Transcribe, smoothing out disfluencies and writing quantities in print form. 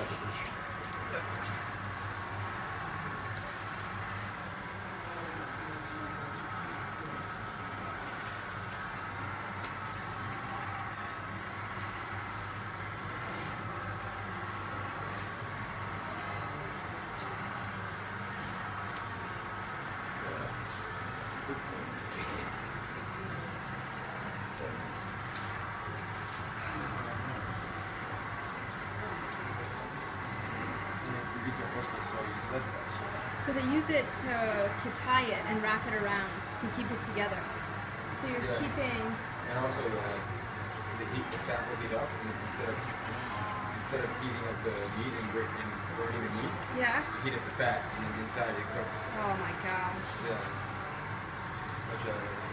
So they use it to tie it and wrap it around to keep it together. So you're keeping. And also the heat, the fat will heat up, and instead of heating up the meat and burning the meat, you heat up the fat, and then inside it cooks. Oh my gosh. Yeah.